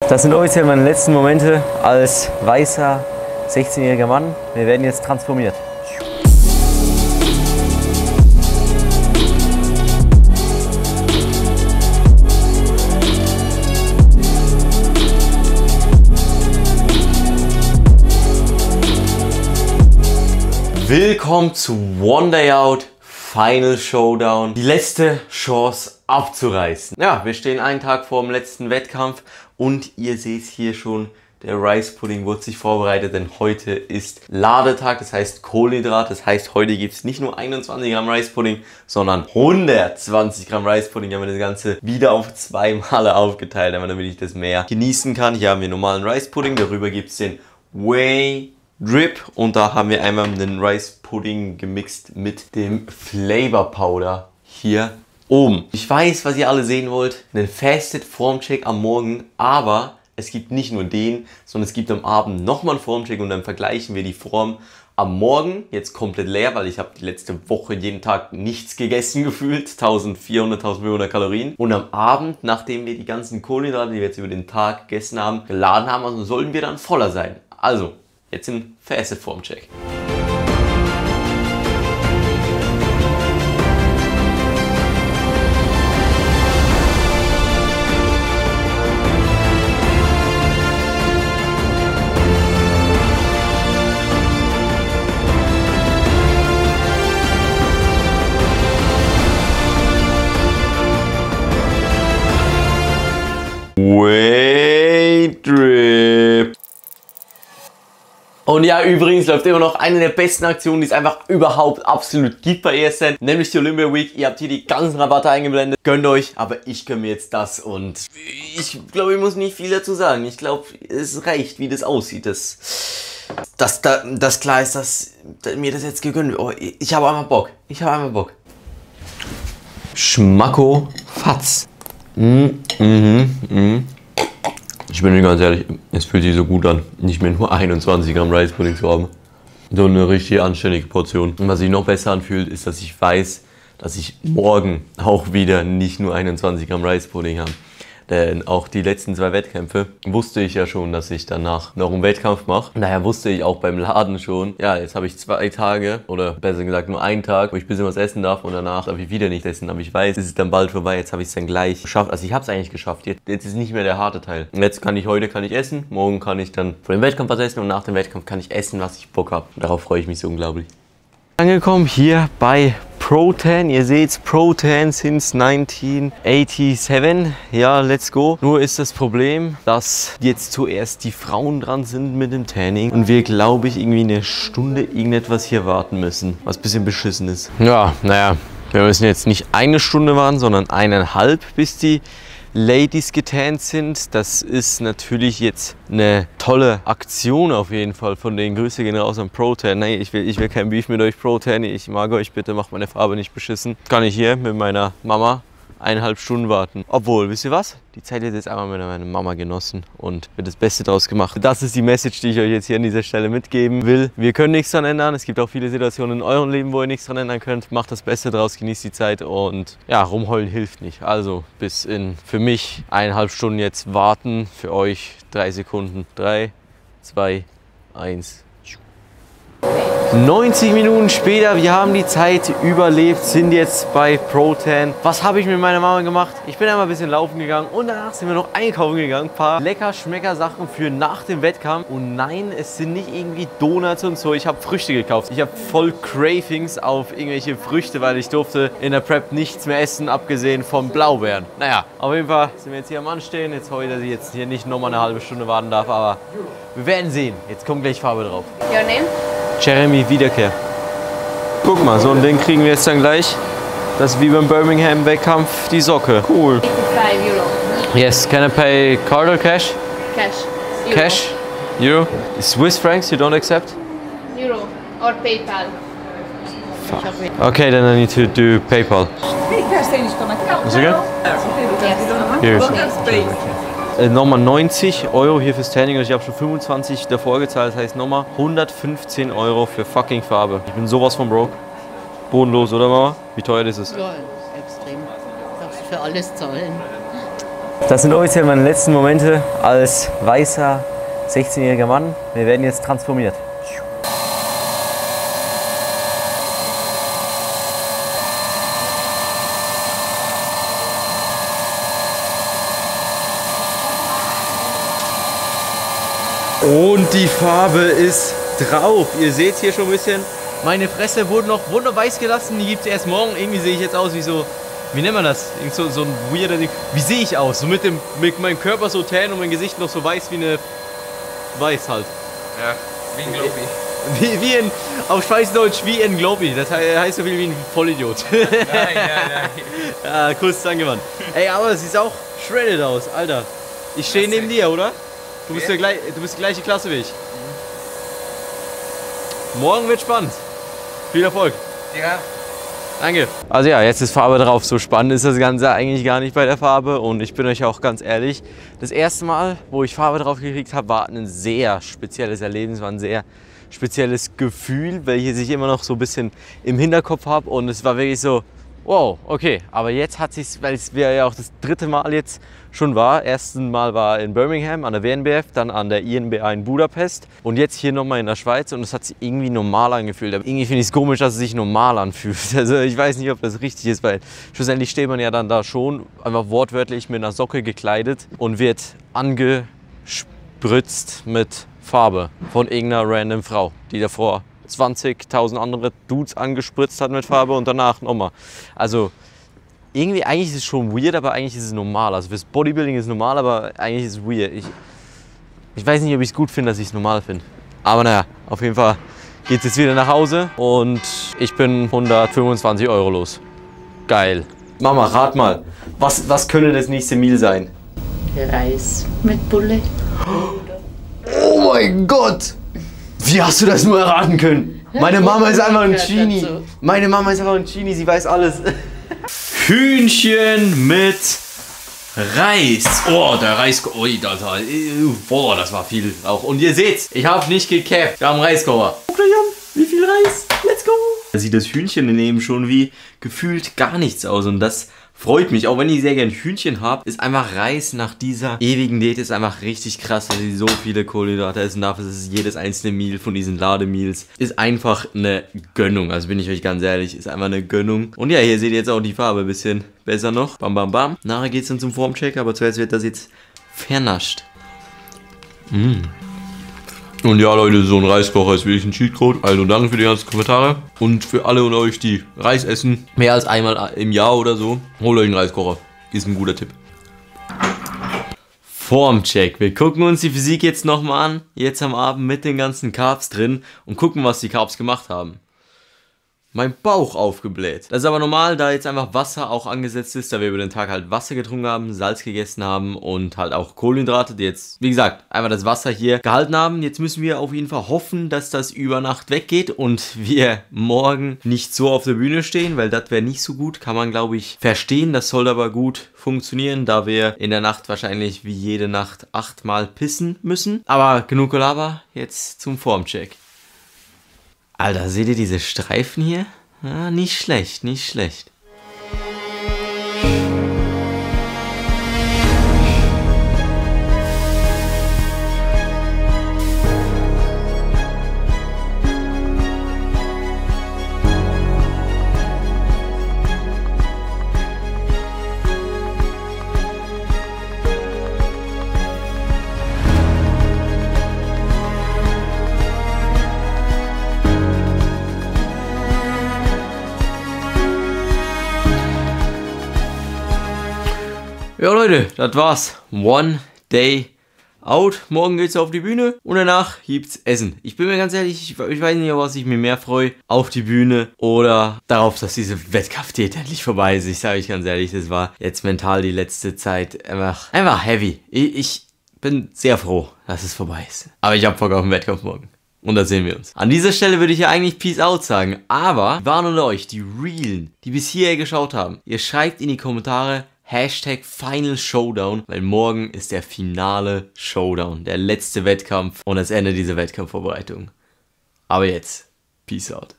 Das sind offiziell meine letzten Momente als weißer 16-jähriger Mann. Wir werden jetzt transformiert. Willkommen zu One Day Out Final Showdown. Die letzte Chance abzureißen. Ja, wir stehen einen Tag vor dem letzten Wettkampf und ihr seht hier schon, der Rice Pudding wurde sich vorbereitet, denn heute ist Ladetag, das heißt Kohlenhydrat. Das heißt, heute gibt es nicht nur 21 Gramm Rice Pudding, sondern 120 Gramm Rice Pudding. Haben wir das Ganze wieder auf 2 Male aufgeteilt, damit ich das mehr genießen kann. Hier haben wir normalen Rice Pudding, darüber gibt es den Whey Drip und da haben wir einmal den Rice Pudding gemixt mit dem Flavor Powder hier oben. Ich weiß, was ihr alle sehen wollt, einen Fasted Formcheck am Morgen, aber es gibt nicht nur den, sondern es gibt am Abend nochmal einen Formcheck und dann vergleichen wir die Form am Morgen, jetzt komplett leer, weil ich habe die letzte Woche jeden Tag nichts gegessen gefühlt, 1400, 1500 Kalorien. Und am Abend, nachdem wir die ganzen Kohlenhydrate, die wir jetzt über den Tag gegessen haben, geladen haben, also sollten wir dann voller sein. Also, jetzt im Fasted Formcheck. Whey Drip. Und ja, übrigens läuft immer noch eine der besten Aktionen, die es einfach überhaupt absolut gibt bei ESN, nämlich die Olympia Week. Ihr habt hier die ganzen Rabatte eingeblendet. Gönnt euch, aber ich gönne mir jetzt das und ich glaube, ich muss nicht viel dazu sagen. Ich glaube, es reicht, wie das aussieht. Das klar ist, dass mir das jetzt gegönnt wird. Oh, ich habe einmal Bock. Schmacko Fatz. Ich bin ganz ehrlich, es fühlt sich so gut an, nicht mehr nur 21 Gramm Rice Pudding zu haben. So eine richtig anständige Portion. Und was sich noch besser anfühlt, ist, dass ich weiß, dass ich morgen auch wieder nicht nur 21 Gramm Rice Pudding habe. Denn auch die letzten 2 Wettkämpfe wusste ich ja schon, dass ich danach noch einen Wettkampf mache. Daher wusste ich auch beim Laden schon, ja, jetzt habe ich 2 Tage oder besser gesagt nur einen Tag, wo ich ein bisschen was essen darf und danach darf ich wieder nicht essen. Aber ich weiß, es ist dann bald vorbei, jetzt habe ich es dann gleich geschafft. Also ich habe es eigentlich geschafft, jetzt ist nicht mehr der harte Teil. Und jetzt heute kann ich essen, morgen kann ich dann vor dem Wettkampf was essen und nach dem Wettkampf kann ich essen, was ich Bock habe. Darauf freue ich mich so unglaublich. Angekommen hier bei Pro-Tan. Ihr seht Pro-Tan since 1987. Ja, let's go. Nur ist das Problem, dass jetzt zuerst die Frauen dran sind mit dem Tanning und wir, glaube ich, irgendwie eine Stunde irgendetwas hier warten müssen, was ein bisschen beschissen ist. Ja, naja, wir müssen jetzt nicht eine Stunde warten, sondern 1,5, bis die Ladies getannt sind. Das ist natürlich jetzt eine tolle Aktion auf jeden Fall von den Grüße gehen raus an Pro-Tan. Nee, ich will kein Beef mit euch, Pro-Tan. Ich mag euch, bitte macht meine Farbe nicht beschissen. Kann ich hier mit meiner Mama 1,5 Stunden warten. Obwohl, wisst ihr was? Die Zeit wird jetzt einmal mit meiner Mama genossen und wird das Beste draus gemacht. Das ist die Message, die ich euch jetzt hier an dieser Stelle mitgeben will. Wir können nichts dran ändern. Es gibt auch viele Situationen in eurem Leben, wo ihr nichts dran ändern könnt. Macht das Beste draus, genießt die Zeit und ja, rumheulen hilft nicht. Also bis in, für mich 1,5 Stunden jetzt warten, für euch 3 Sekunden. 3, 2, 1. 90 Minuten später, wir haben die Zeit überlebt, sind jetzt bei Pro-Tan. Was habe ich mit meiner Mama gemacht? Ich bin einmal ein bisschen laufen gegangen und danach sind wir noch einkaufen gegangen. Ein paar lecker Schmecker-Sachen für nach dem Wettkampf. Und nein, es sind nicht irgendwie Donuts und so. Ich habe Früchte gekauft. Ich habe voll Cravings auf irgendwelche Früchte, weil ich durfte in der Prep nichts mehr essen, abgesehen von Blaubeeren. Naja, auf jeden Fall sind wir jetzt hier am Anstehen. Jetzt hoffe ich, dass ich jetzt hier nicht nochmal eine halbe Stunde warten darf, aber wir werden sehen. Jetzt kommt gleich Farbe drauf. Your name? Jeremy Wiederkehr. Guck mal, so ein Ding kriegen wir jetzt dann gleich. Das ist wie beim Birmingham-Wettkampf die Socke. Cool. 85 Euro. Yes, can I pay card or cash? Cash. Euro. Cash? Euro? Swiss francs you don't accept? Euro or PayPal. Okay, then I need to do PayPal. Is it good? Yes. Here. Nochmal 90 Euro hier fürs Tanning. Ich habe schon 25 davor gezahlt. Das heißt nochmal 115 Euro für fucking Farbe. Ich bin sowas von broke. Bodenlos, oder Mama? Wie teuer ist es? Ja, extrem. Darfst du für alles zahlen. Das sind offiziell meine letzten Momente als weißer 16-jähriger Mann. Wir werden jetzt transformiert. Und die Farbe ist drauf. Ihr seht hier schon ein bisschen. Meine Fresse wurde noch wunderweiß gelassen. Die gibt es erst morgen. Irgendwie sehe ich jetzt aus wie so, wie nennt man das? So ein weirder Ding. Wie sehe ich aus? So mit meinem Körper so tan und mein Gesicht noch so weiß wie eine Weiß halt. Ja, wie ein Globi. Wie in, auf Schweizerdeutsch wie ein Globi. Das heißt so viel wie ein Vollidiot. Nein. Ja, kurz angewandt. Ey, aber es sieht auch shredded aus, Alter. Ich stehe neben dir, oder? Du bist die gleiche Klasse wie ich. Morgen wird spannend. Viel Erfolg. Ja. Danke. Also ja, jetzt ist Farbe drauf. So spannend ist das Ganze eigentlich gar nicht bei der Farbe. Und ich bin euch auch ganz ehrlich, das erste Mal, wo ich Farbe drauf gekriegt habe, war ein sehr spezielles Erlebnis, war ein sehr spezielles Gefühl, welches ich immer noch so ein bisschen im Hinterkopf habe. Und es war wirklich so, wow, okay. Aber jetzt hat sich, weil es ja auch das dritte Mal jetzt schon war. Ersten Mal war in Birmingham an der WNBF, dann an der INBA in Budapest und jetzt hier nochmal in der Schweiz und es hat sich irgendwie normal angefühlt. Aber irgendwie finde ich es komisch, dass es sich normal anfühlt. Also ich weiß nicht, ob das richtig ist, weil schlussendlich steht man ja dann da schon einfach wortwörtlich mit einer Socke gekleidet und wird angespritzt mit Farbe von irgendeiner random Frau, die davor 20.000 andere Dudes angespritzt hat mit Farbe und danach nochmal. Also irgendwie, eigentlich ist es schon weird, aber eigentlich ist es normal. Also fürs Bodybuilding ist es normal, aber eigentlich ist es weird. Ich weiß nicht, ob ich es gut finde, dass ich es normal finde. Aber naja, auf jeden Fall geht es jetzt wieder nach Hause und ich bin 125 € los. Geil. Mama, rat mal, was könnte das nächste Meal sein? Reis mit Bulle. Oh mein Gott! Wie hast du das nur erraten können? Meine Mama ist einfach ein Genie. Meine Mama ist einfach ein Genie, sie weiß alles. Hühnchen mit Reis. Oh, der Reis. Ui, boah, das war viel auch. Und ihr seht's, ich habe nicht gecapped. Wir haben einen Reiskocher. Wie viel Reis? Let's go. Da sieht das Hühnchen daneben schon wie gefühlt gar nichts aus. Und das freut mich. Auch wenn ich sehr gern Hühnchen habe, ist einfach Reis nach dieser ewigen Diät ist einfach richtig krass, weil sie so viele Kohlenhydrate essen darf. Es ist jedes einzelne Meal von diesen Lademeals. Ist einfach eine Gönnung. Also bin ich euch ganz ehrlich, ist einfach eine Gönnung. Und ja, hier seht ihr jetzt auch die Farbe ein bisschen besser noch. Bam, bam, bam. Nachher geht es dann zum Formcheck, aber zuerst wird das jetzt vernascht. Und ja, Leute, so ein Reiskocher ist wirklich ein Cheatcode. Also danke für die ganzen Kommentare. Und für alle unter euch, die Reis essen, mehr als einmal im Jahr oder so, holt euch einen Reiskocher. Ist ein guter Tipp. Formcheck. Wir gucken uns die Physik jetzt nochmal an. Jetzt am Abend mit den ganzen Carbs drin. Und gucken, was die Carbs gemacht haben. Mein Bauch aufgebläht. Das ist aber normal, da jetzt einfach Wasser auch angesetzt ist, da wir über den Tag halt Wasser getrunken haben, Salz gegessen haben und halt auch Kohlenhydrate, die jetzt, wie gesagt, einfach das Wasser hier gehalten haben. Jetzt müssen wir auf jeden Fall hoffen, dass das über Nacht weggeht und wir morgen nicht so auf der Bühne stehen, weil das wäre nicht so gut, kann man glaube ich verstehen. Das soll aber gut funktionieren, da wir in der Nacht wahrscheinlich wie jede Nacht 8-mal pissen müssen. Aber genug Gelaber, jetzt zum Formcheck. Alter, seht ihr diese Streifen hier? Ja, nicht schlecht, nicht schlecht. Ja Leute, das war's. One day out. Morgen geht's auf die Bühne und danach gibt's Essen. Ich bin mir ganz ehrlich, ich weiß nicht, auf was ich mir mehr freue. Auf die Bühne oder darauf, dass diese Wettkampfdiät endlich vorbei ist. Ich sage euch ganz ehrlich, das war jetzt mental die letzte Zeit einfach heavy. Ich bin sehr froh, dass es vorbei ist. Aber ich habe Bock auf den Wettkampf morgen. Und da sehen wir uns. An dieser Stelle würde ich ja eigentlich Peace out sagen. Aber waren unter euch die Realen, die bis hierher geschaut haben. Ihr schreibt in die Kommentare #Final Showdown, weil morgen ist der finale Showdown, der letzte Wettkampf und das Ende dieser Wettkampfvorbereitung. Aber jetzt, Peace out.